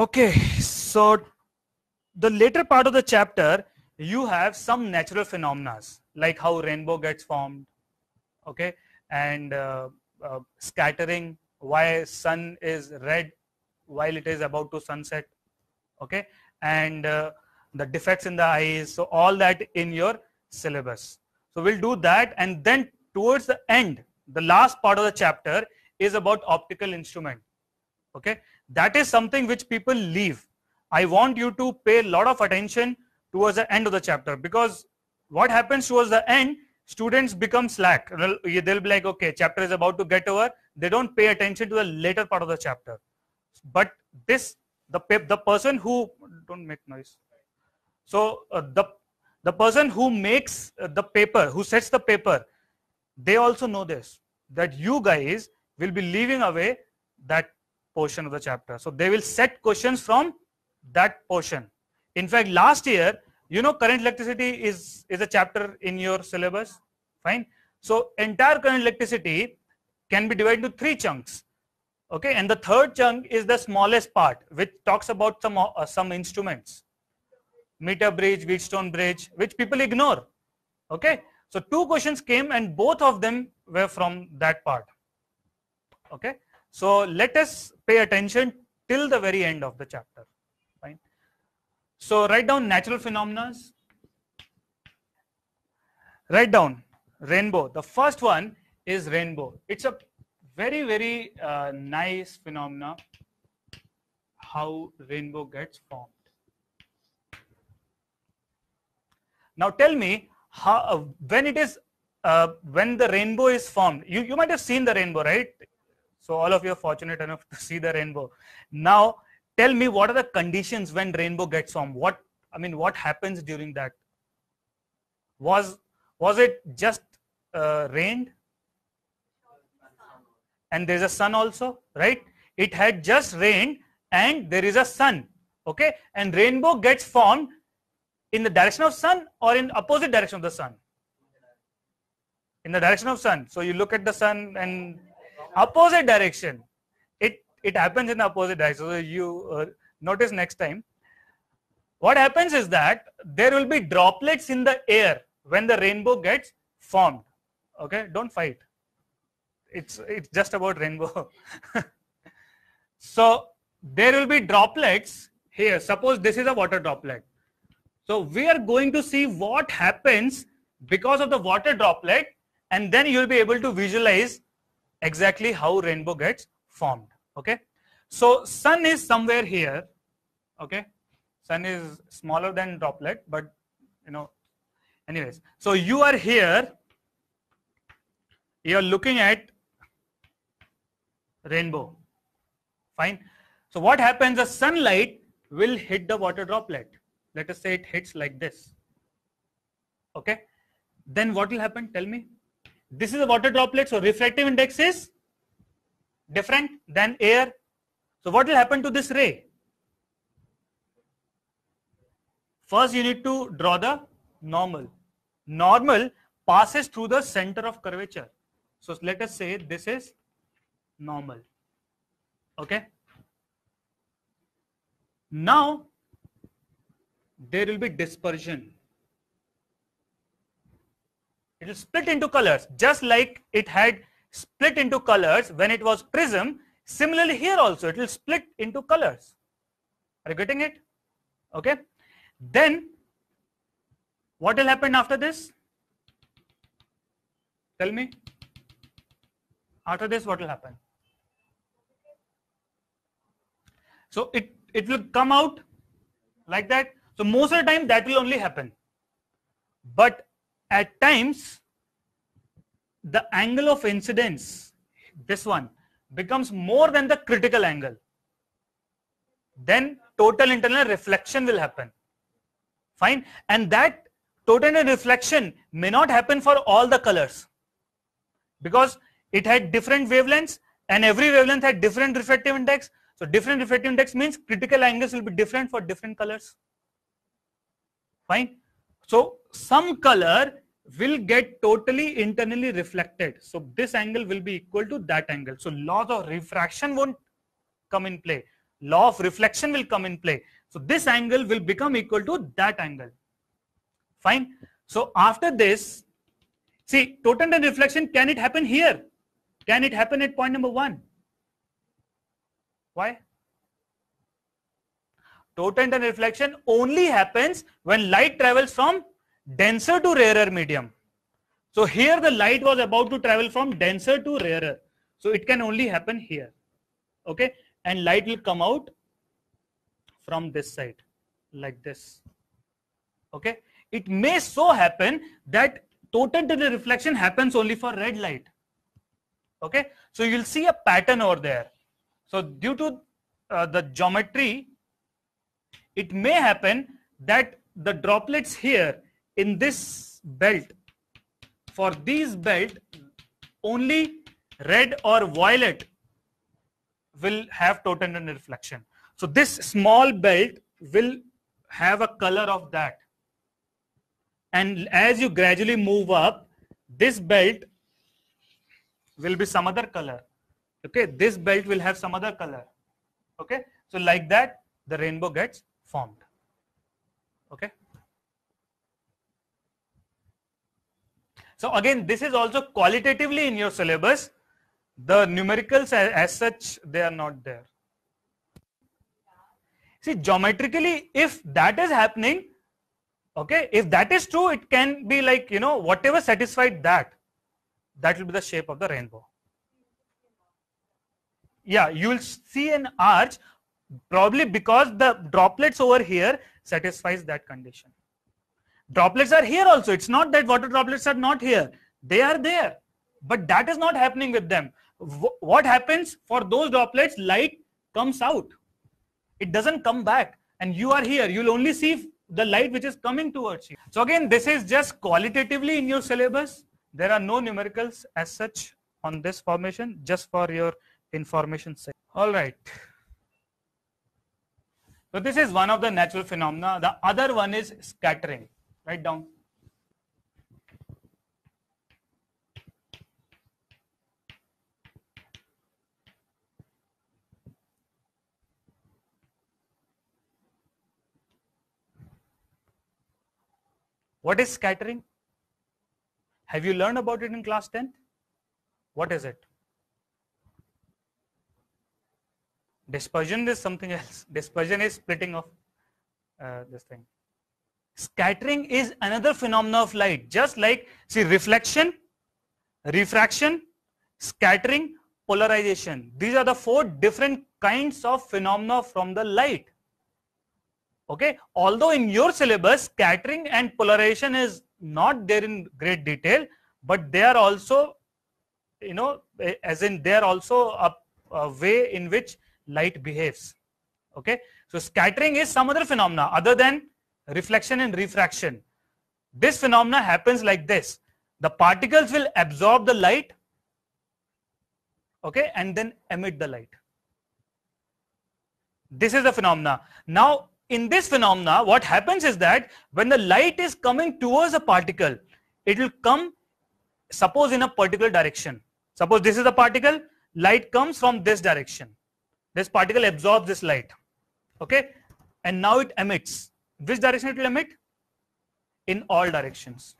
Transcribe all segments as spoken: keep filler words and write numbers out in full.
Okay, so the later part of the chapter, you have some natural phenomena like how rainbow gets formed, okay, and uh, uh, scattering, why sun is red while it is about to sunset, okay, and uh, the defects in the eyes. So all that in your syllabus. So we'll do that, and then towards the end, the last part of the chapter is about optical instrument. Okay, that is something which people leave. I want you to pay a lot of attention towards the end of the chapter, because what happens towards the end, students become slack. They'll be like, okay, chapter is about to get over. They don't pay attention to the later part of the chapter. But this, the the person who, don't make noise. So uh, the the person who makes the paper, who sets the paper, they also know this, that you guys will be leaving away that portion of the chapter. So they will set questions from that portion. In fact, last year, you know, current electricity is, is a chapter in your syllabus. Fine. So entire current electricity can be divided into three chunks. Okay. And the third chunk is the smallest part, which talks about some, uh, some instruments. Meter bridge, Wheatstone bridge, which people ignore. Okay. So two questions came and both of them were from that part. Okay. So let us pay attention till the very end of the chapter. Fine. So write down natural phenomena. Write down rainbow. The first one is rainbow. It's a very, very uh, nice phenomena, how rainbow gets formed. Now tell me, how, uh, when it is, uh, when the rainbow is formed, you, you might have seen the rainbow, right? So all of you are fortunate enough to see the rainbow. Now tell me, what are the conditions when rainbow gets formed? What, I mean, what happens during that? Was, was it just uh, rained? And there's a sun also, right? It had just rained and there is a sun, okay? And rainbow gets formed in the direction of sun or in opposite direction of the sun? In the direction of sun. So you look at the sun and opposite direction. It, it happens in the opposite direction. So you uh, notice next time. What happens is that there will be droplets in the air when the rainbow gets formed. Okay, don't fight. It's, it's just about rainbow. So there will be droplets here. Suppose this is a water droplet. So we are going to see what happens because of the water droplet, and then you will be able to visualize exactly how rainbow gets formed. Okay. So sun is somewhere here. Okay. Sun is smaller than droplet, but you know, anyways. So you are here. You are looking at rainbow. Fine. So what happens? The sunlight will hit the water droplet. Let us say it hits like this. Okay. Then what will happen? Tell me. This is a water droplet. So refractive index is different than air. So what will happen to this ray? First you need to draw the normal. Normal passes through the center of curvature. So let us say this is normal. Okay. Now there will be dispersion. It will split into colors, just like it had split into colors when it was prism. Similarly here also it will split into colors. Are you getting it? Okay. Then what will happen after this? Tell me. After this, what will happen? So it, it will come out like that. So most of the time that will only happen. But at times, the angle of incidence, this one, becomes more than the critical angle. Then total internal reflection will happen. Fine. And that total internal reflection may not happen for all the colors, because it had different wavelengths and every wavelength had different refractive index. So different refractive index means critical angles will be different for different colors. Fine. So some color will get totally internally reflected. So this angle will be equal to that angle. So laws of refraction won't come in play. law of reflection will come in play. So this angle will become equal to that angle. Fine. So after this, see, total and reflection, can it happen here? Can it happen at point number one? Why? Total and reflection only happens when light travels from denser to rarer medium. So here the light was about to travel from denser to rarer. So it can only happen here. Okay. And light will come out from this side like this. Okay. It may so happen that total to the reflection happens only for red light. Okay. So you'll see a pattern over there. So due to uh, the geometry, it may happen that the droplets here in this belt, for these belt, only red or violet will have total and reflection. So this small belt will have a color of that. And as you gradually move up, this belt will be some other color. Okay, this belt will have some other color. Okay, so like that, the rainbow gets formed. Okay. So again, this is also qualitatively in your syllabus. The numericals as, as such, they are not there. See, geometrically, if that is happening, okay, if that is true, it can be like, you know, whatever satisfied that, that will be the shape of the rainbow. Yeah, you will see an arch, probably because the droplets over here satisfies that condition. Droplets are here also. It's not that water droplets are not here. They are there. But that is not happening with them. What happens for those droplets? Light comes out. It doesn't come back. And you are here. You'll only see the light which is coming towards you. So again, this is just qualitatively in your syllabus. There are no numericals as such on this formation, just for your information sake. All right. So this is one of the natural phenomena. The other one is scattering. Write down. What is scattering? Have you learned about it in class tenth? What is it? Dispersion is something else. Dispersion is splitting of uh, this thing. Scattering is another phenomena of light. Just like, see, reflection, refraction, scattering, polarization. These are the four different kinds of phenomena from the light. Okay. Although in your syllabus, scattering and polarization is not there in great detail, but they are also, you know, as in they are also a, a way in which light behaves. Okay. So scattering is some other phenomena other than reflection and refraction. This phenomena happens like this. The particles will absorb the light, okay, and then emit the light. This is the phenomena. Now, in this phenomena, what happens is that when the light is coming towards a particle, it will come, suppose, in a particular direction. Suppose this is a particle, light comes from this direction. This particle absorbs this light, okay, and now it emits. Which direction it will emit? In all directions.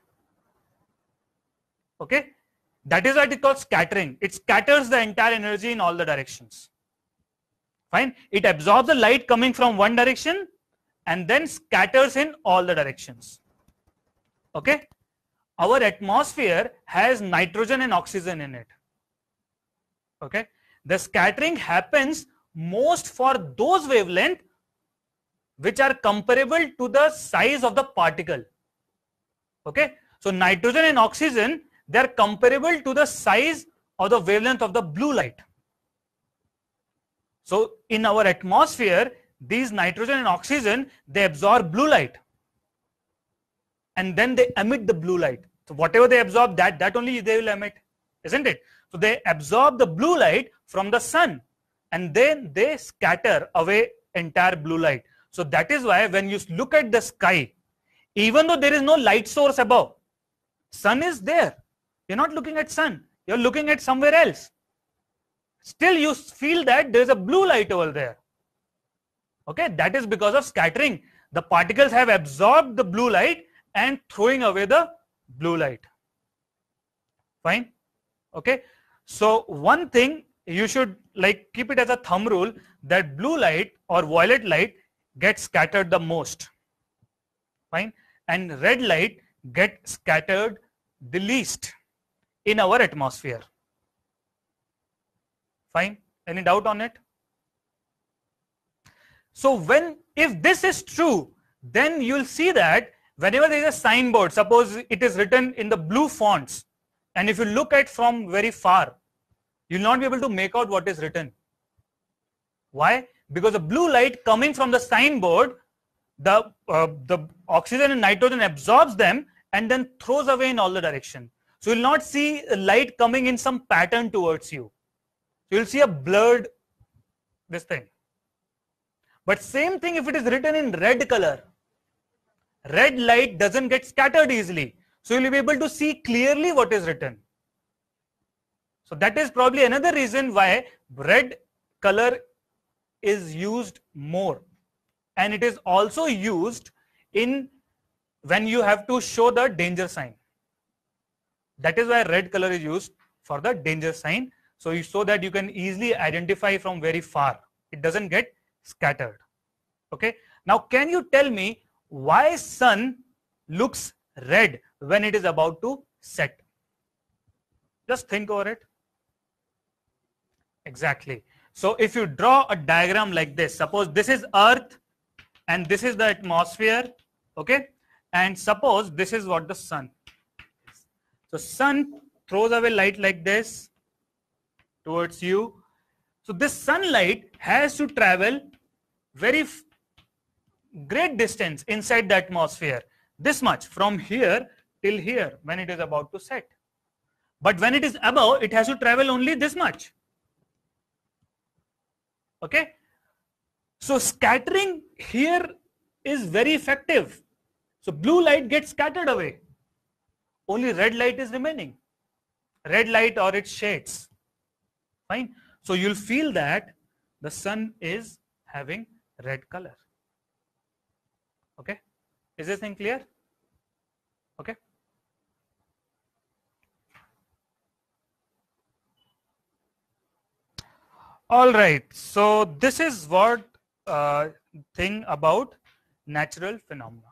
Okay, that is why it is called scattering. It scatters the entire energy in all the directions. Fine. It absorbs the light coming from one direction and then scatters in all the directions. Okay. Our atmosphere has nitrogen and oxygen in it. Okay. The scattering happens most for those wavelengths which are comparable to the size of the particle. Okay. So nitrogen and oxygen, they are comparable to the size or the wavelength of the blue light. So in our atmosphere, these nitrogen and oxygen, they absorb blue light and then they emit the blue light. So whatever they absorb, that, that only they will emit, isn't it? So they absorb the blue light from the sun and then they scatter away entire blue light. So that is why when you look at the sky, even though there is no light source above, sun is there. You're not looking at sun, you're looking at somewhere else. Still you feel that there's a blue light over there. Okay, that is because of scattering. The particles have absorbed the blue light and throwing away the blue light. Fine. Okay. So one thing you should like keep it as a thumb rule, that blue light or violet light gets scattered the most. Fine. And red light get scattered the least in our atmosphere. Fine. Any doubt on it? So when, if this is true, then you'll see that whenever there is a signboard, suppose it is written in the blue fonts, and if you look at from very far, you'll not be able to make out what is written. Why? Because the blue light coming from the signboard, the, uh, the oxygen and nitrogen absorbs them and then throws away in all the direction. So you'll not see light coming in some pattern towards you. So you'll see a blurred this thing. But same thing if it is written in red color. Red light doesn't get scattered easily. So you'll be able to see clearly what is written. So that is probably another reason why red color is used more. And it is also used in when you have to show the danger sign. That is why red color is used for the danger sign. So you so that you can easily identify from very far. It doesn't get scattered. Okay. Now can you tell me why sun looks red when it is about to set? Just think over it. Exactly. So if you draw a diagram like this, suppose this is Earth and this is the atmosphere, okay, and suppose this is what the sun is. So sun throws away light like this towards you. So this sunlight has to travel very great distance inside the atmosphere, this much from here till here when it is about to set. But when it is above, it has to travel only this much. Okay. So scattering here is very effective. So blue light gets scattered away. Only red light is remaining. Red light or its shades. Fine. So you'll feel that the sun is having red color. Okay. Is this thing clear? Okay. All right. So this is what uh, thing about natural phenomena.